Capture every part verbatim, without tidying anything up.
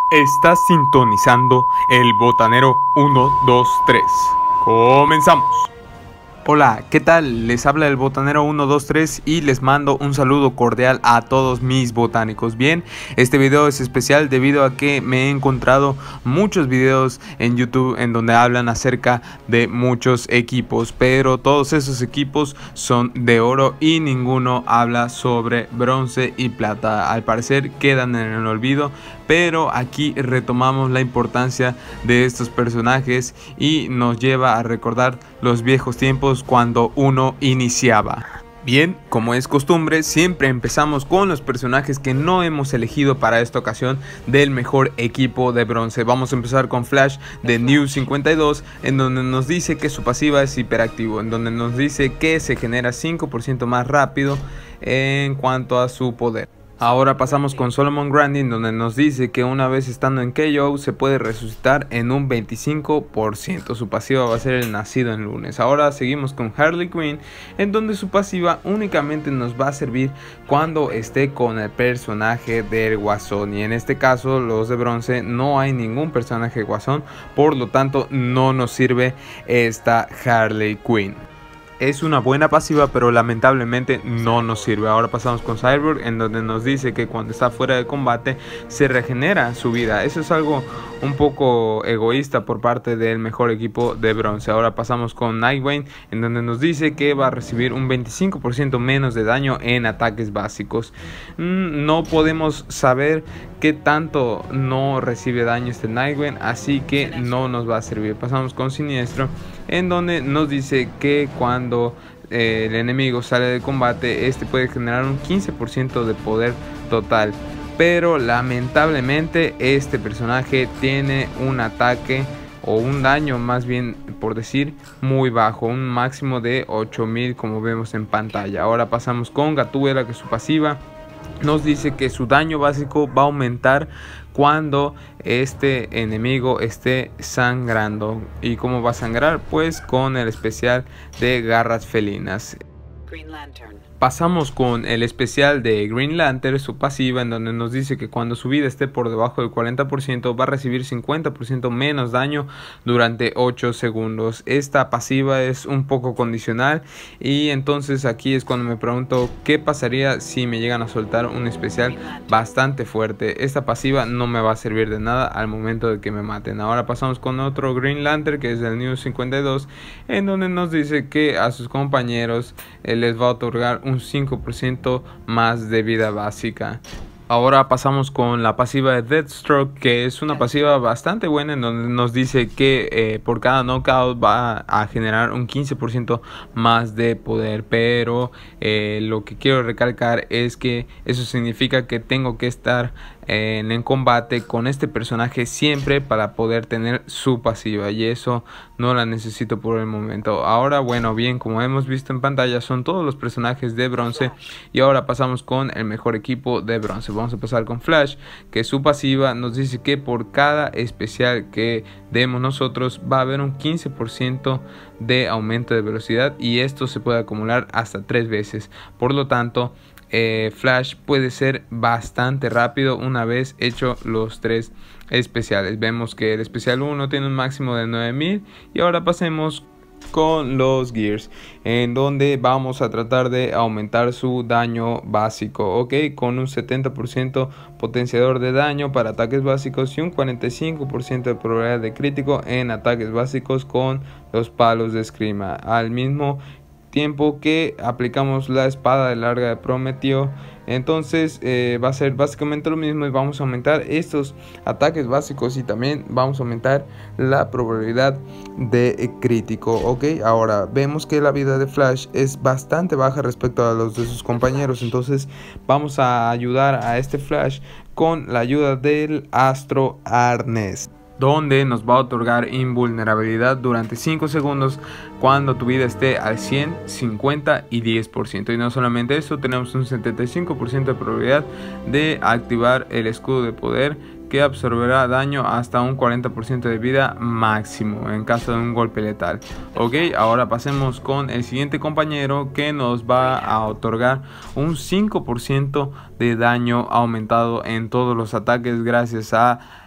Estás sintonizando el Botanero uno dos tres. Comenzamos. Hola, ¿qué tal? Les habla el Botanero uno dos tres y les mando un saludo cordial a todos mis botánicos. Bien, este video es especial debido a que me he encontrado muchos videos en YouTube en donde hablan acerca de muchos equipos, pero todos esos equipos son de oro y ninguno habla sobre bronce y plata. Al parecer quedan en el olvido, pero aquí retomamos la importancia de estos personajes y nos lleva a recordar los viejos tiempos cuando uno iniciaba. Bien, como es costumbre, siempre empezamos con los personajes que no hemos elegido para esta ocasión del mejor equipo de bronce. Vamos a empezar con Flash de New cincuenta y dos, en donde nos dice que su pasiva es hiperactivo, en donde nos dice que se genera cinco por ciento más rápido en cuanto a su poder. Ahora pasamos con Solomon Grundy, donde nos dice que una vez estando en K O se puede resucitar en un veinticinco por ciento. Su pasiva va a ser el nacido en lunes. Ahora seguimos con Harley Quinn, en donde su pasiva únicamente nos va a servir cuando esté con el personaje del Guasón. Y en este caso, los de bronce, no hay ningún personaje Guasón, por lo tanto no nos sirve esta Harley Quinn. Es una buena pasiva, pero lamentablemente no nos sirve. Ahora pasamos con Cyborg, en donde nos dice que cuando está fuera de combate se regenera su vida. Eso es algo un poco egoísta por parte del mejor equipo de bronce. Ahora pasamos con Nightwing, en donde nos dice que va a recibir un veinticinco por ciento menos de daño en ataques básicos. Mm, no podemos saber qué tanto no recibe daño este Nightwing, así que no nos va a servir. Pasamos con Siniestro, en donde nos dice que cuando eh, el enemigo sale de combate, este puede generar un quince por ciento de poder total, pero lamentablemente este personaje tiene un ataque o un daño, más bien por decir, muy bajo, un máximo de ocho mil, como vemos en pantalla. Ahora pasamos con Gatúbela, que su pasiva nos dice que su daño básico va a aumentar cuando este enemigo esté sangrando. ¿Y cómo va a sangrar? Pues con el especial de garras felinas. Green Lantern. Pasamos con el especial de Green Lantern, su pasiva, en donde nos dice que cuando su vida esté por debajo del cuarenta por ciento va a recibir cincuenta por ciento menos daño durante ocho segundos. Esta pasiva es un poco condicional, y entonces aquí es cuando me pregunto qué pasaría si me llegan a soltar un especial bastante fuerte. Esta pasiva no me va a servir de nada al momento de que me maten. Ahora pasamos con otro Green Lantern, que es del New cincuenta y dos, en donde nos dice que a sus compañeros eh, les va a otorgar un cinco por ciento más de vida básica. Ahora pasamos con la pasiva de Deathstroke, que es una pasiva bastante buena, en donde nos dice que eh, por cada knockout va a generar un quince por ciento más de poder, pero eh, lo que quiero recalcar es que eso significa que tengo que estar en, en combate con este personaje siempre para poder tener su pasiva, y eso no la necesito por el momento. Ahora, bueno, bien, como hemos visto en pantalla, son todos los personajes de bronce, y ahora pasamos con el mejor equipo de bronce. Vamos a pasar con Flash, que su pasiva nos dice que por cada especial que demos nosotros va a haber un quince por ciento de aumento de velocidad, y esto se puede acumular hasta tres veces. Por lo tanto, eh, Flash puede ser bastante rápido una vez hecho los tres especiales. Vemos que el especial uno tiene un máximo de nueve mil, y ahora pasemos con los Gears, en donde vamos a tratar de aumentar su daño básico, ok, con un setenta por ciento potenciador de daño para ataques básicos y un cuarenta y cinco por ciento de probabilidad de crítico en ataques básicos con los palos de esgrima, al mismo tiempo que aplicamos la espada de larga de Prometeo. Entonces eh, va a ser básicamente lo mismo, y vamos a aumentar estos ataques básicos y también vamos a aumentar la probabilidad de crítico. Ok, ahora vemos que la vida de Flash es bastante baja respecto a los de sus compañeros, entonces vamos a ayudar a este Flash con la ayuda del Astro Arnés, donde nos va a otorgar invulnerabilidad durante cinco segundos cuando tu vida esté al cien, cincuenta y diez por ciento. Y no solamente eso, tenemos un setenta y cinco por ciento de probabilidad de activar el escudo de poder, que absorberá daño hasta un cuarenta por ciento de vida máximo en caso de un golpe letal. Ok, ahora pasemos con el siguiente compañero, que nos va a otorgar un cinco por ciento de daño aumentado en todos los ataques gracias a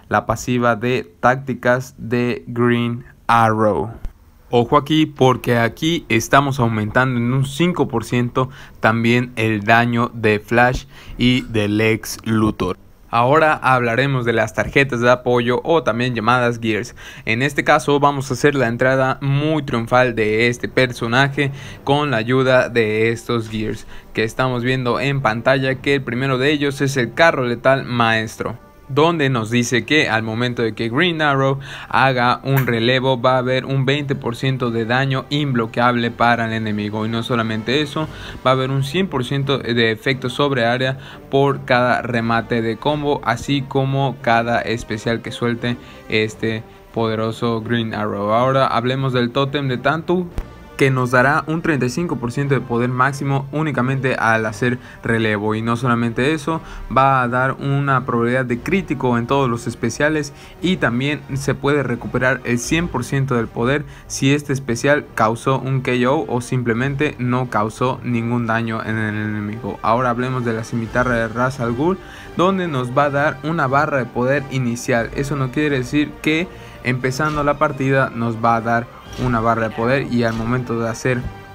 la pasiva de tácticas de Green Arrow. Ojo aquí, porque aquí estamos aumentando en un cinco por ciento también el daño de Flash y de Lex Luthor. Ahora hablaremos de las tarjetas de apoyo o también llamadas Gears. En este caso vamos a hacer la entrada muy triunfal de este personaje con la ayuda de estos Gears que estamos viendo en pantalla, que el primero de ellos es el carro letal maestro, donde nos dice que al momento de que Green Arrow haga un relevo va a haber un veinte por ciento de daño imbloqueable para el enemigo, y no solamente eso, va a haber un cien por ciento de efecto sobre área por cada remate de combo, así como cada especial que suelte este poderoso Green Arrow. Ahora hablemos del tótem de Tantu, que nos dará un treinta y cinco por ciento de poder máximo únicamente al hacer relevo, y no solamente eso, va a dar una probabilidad de crítico en todos los especiales, y también se puede recuperar el cien por ciento del poder si este especial causó un K O o simplemente no causó ningún daño en el enemigo. Ahora hablemos de la cimitarra de Ra's al Ghul, donde nos va a dar una barra de poder inicial. Eso no quiere decir que empezando la partida nos va a dar una barra de poder, y al momento de hacer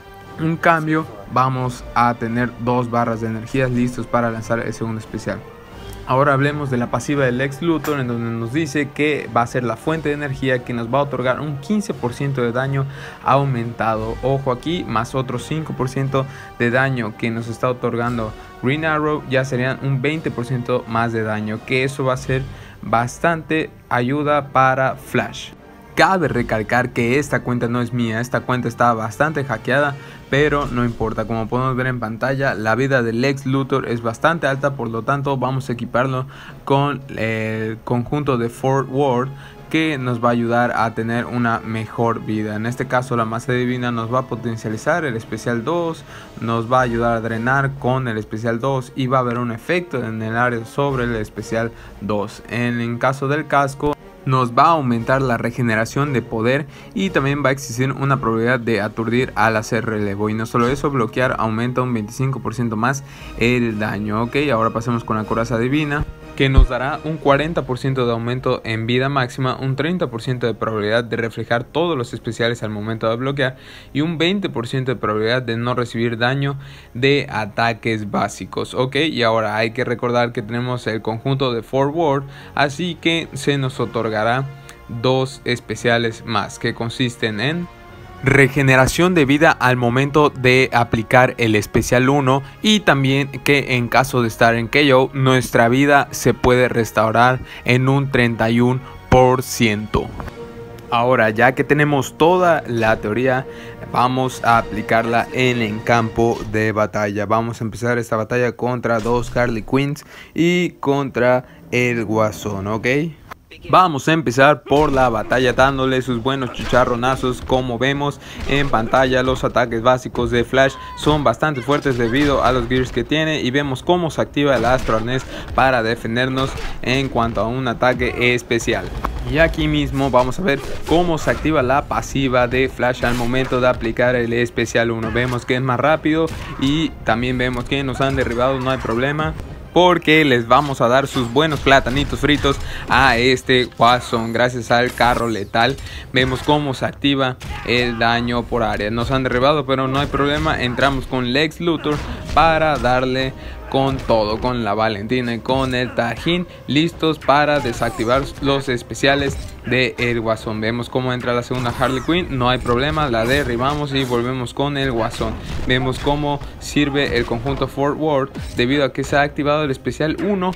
un cambio vamos a tener dos barras de energías listos para lanzar el segundo especial. Ahora hablemos de la pasiva de Lex Luthor, en donde nos dice que va a ser la fuente de energía que nos va a otorgar un quince por ciento de daño aumentado. Ojo aquí, más otro cinco por ciento de daño que nos está otorgando Green Arrow, ya serían un veinte por ciento más de daño, que eso va a ser bastante ayuda para Flash. Cabe recalcar que esta cuenta no es mía, esta cuenta está bastante hackeada, pero no importa. Como podemos ver en pantalla, la vida de Lex Luthor es bastante alta, por lo tanto vamos a equiparlo con el conjunto de Fort Ward, que nos va a ayudar a tener una mejor vida. En este caso la masa divina nos va a potencializar el especial dos, nos va a ayudar a drenar con el especial dos, y va a haber un efecto en el área sobre el especial dos. En el caso del casco nos va a aumentar la regeneración de poder, y también va a existir una probabilidad de aturdir al hacer relevo, y no solo eso, bloquear aumenta un veinticinco por ciento más el daño. Ok, ahora pasemos con la coraza divina, que nos dará un cuarenta por ciento de aumento en vida máxima, un treinta por ciento de probabilidad de reflejar todos los especiales al momento de bloquear, y un veinte por ciento de probabilidad de no recibir daño de ataques básicos. Ok, y ahora hay que recordar que tenemos el conjunto de Fort Ward, así que se nos otorgará dos especiales más, que consisten en regeneración de vida al momento de aplicar el especial uno, y también que en caso de estar en K O nuestra vida se puede restaurar en un treinta y uno por ciento. Ahora, ya que tenemos toda la teoría, vamos a aplicarla en el campo de batalla. Vamos a empezar esta batalla contra dos Harley Quinns y contra el Guasón, ¿ok? Vamos a empezar por la batalla dándole sus buenos chicharronazos. Como vemos en pantalla, los ataques básicos de Flash son bastante fuertes debido a los gears que tiene, y vemos cómo se activa el Astro Arnés para defendernos en cuanto a un ataque especial. Y aquí mismo vamos a ver cómo se activa la pasiva de Flash al momento de aplicar el especial uno. Vemos que es más rápido, y también vemos que nos han derribado, no hay problema, porque les vamos a dar sus buenos platanitos fritos a este Guasón gracias al carro letal. Vemos cómo se activa el daño por área. Nos han derribado, pero no hay problema. Entramos con Lex Luthor para darle con todo, con la Valentina y con el Tajín, listos para desactivar los especiales de el Guasón. Vemos cómo entra la segunda Harley Quinn, no hay problema, la derribamos y volvemos con el Guasón. Vemos cómo sirve el conjunto Fort Ward debido a que se ha activado el especial uno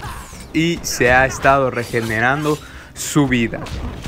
y se ha estado regenerando su vida.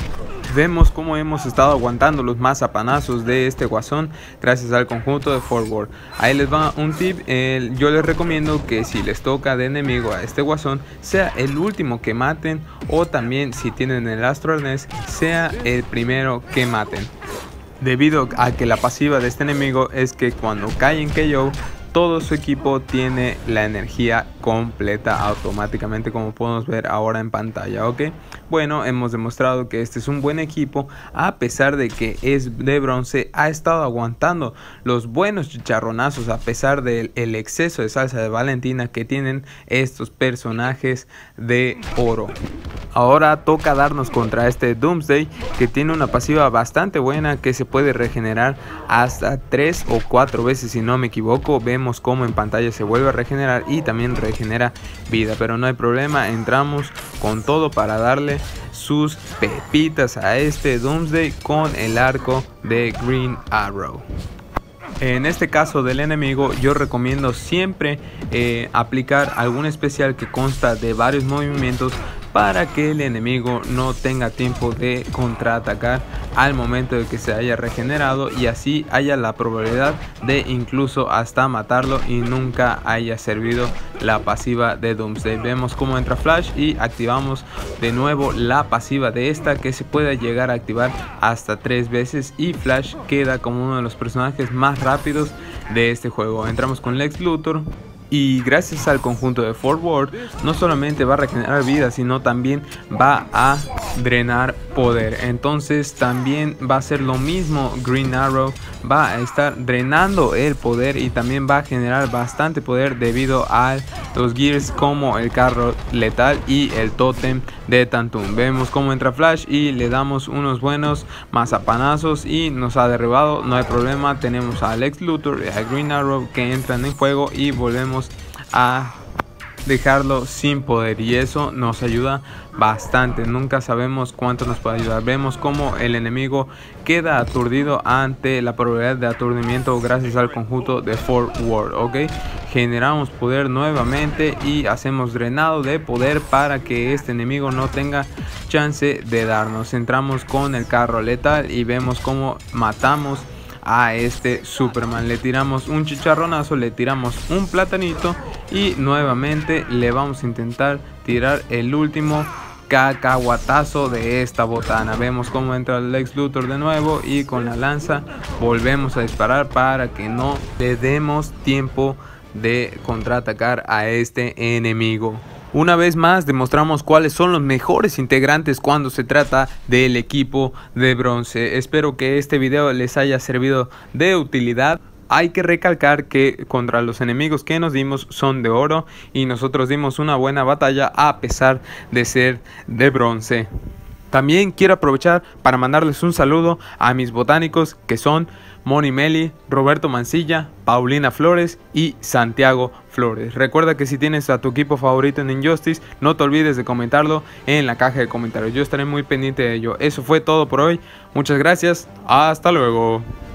Vemos cómo hemos estado aguantando los mazapanazos de este Guasón gracias al conjunto de Fort Ward. Ahí les va un tip. Eh, yo les recomiendo que si les toca de enemigo a este Guasón, sea el último que maten, o también si tienen el Astro Arnés, sea el primero que maten, debido a que la pasiva de este enemigo es que cuando cae en K O, todo su equipo tiene la energía completa automáticamente, como podemos ver ahora en pantalla. Ok, bueno, hemos demostrado que este es un buen equipo, a pesar de que es de bronce, ha estado aguantando los buenos chicharronazos a pesar del el exceso de salsa de Valentina que tienen estos personajes de oro. Ahora toca darnos contra este Doomsday, que tiene una pasiva bastante buena que se puede regenerar hasta tres o cuatro veces si no me equivoco. Vemos cómo en pantalla se vuelve a regenerar y también regenera vida, pero no hay problema, entramos con todo para darle sus pepitas a este Doomsday con el arco de Green Arrow. En este caso del enemigo, yo recomiendo siempre eh, aplicar algún especial que consta de varios movimientos para que el enemigo no tenga tiempo de contraatacar al momento de que se haya regenerado, y así haya la probabilidad de incluso hasta matarlo y nunca haya servido la pasiva de Doomsday. Vemos cómo entra Flash y activamos de nuevo la pasiva de esta, que se puede llegar a activar hasta tres veces, y Flash queda como uno de los personajes más rápidos de este juego. Entramos con Lex Luthor. Y gracias al conjunto de Forward, no solamente va a regenerar vida, sino también va a drenar poder. Entonces también va a hacer lo mismo Green Arrow, va a estar drenando el poder y también va a generar bastante poder debido a los gears como el carro letal y el tótem de Tantum. Vemos cómo entra Flash y le damos unos buenos mazapanazos y nos ha derribado. No hay problema, tenemos a Lex Luthor y a Green Arrow que entran en juego y volvemos a dejarlo sin poder, y eso nos ayuda bastante. Nunca sabemos cuánto nos puede ayudar. Vemos como el enemigo queda aturdido ante la probabilidad de aturdimiento gracias al conjunto de Forward. Ok, generamos poder nuevamente y hacemos drenado de poder para que este enemigo no tenga chance de darnos. Entramos con el carro letal y vemos cómo matamos a este Superman. Le tiramos un chicharronazo, le tiramos un platanito y nuevamente le vamos a intentar tirar el último cacahuatazo de esta botana. Vemos cómo entra el Lex Luthor de nuevo y con la lanza volvemos a disparar para que no le demos tiempo de contraatacar a este enemigo. Una vez más demostramos cuáles son los mejores integrantes cuando se trata del equipo de bronce. Espero que este video les haya servido de utilidad. Hay que recalcar que contra los enemigos que nos dimos son de oro y nosotros dimos una buena batalla a pesar de ser de bronce. También quiero aprovechar para mandarles un saludo a mis botánicos, que son Moni Meli, Roberto Mancilla, Paulina Flores y Santiago Flores. Recuerda que si tienes a tu equipo favorito en Injustice, no te olvides de comentarlo en la caja de comentarios. Yo estaré muy pendiente de ello. Eso fue todo por hoy. Muchas gracias. Hasta luego.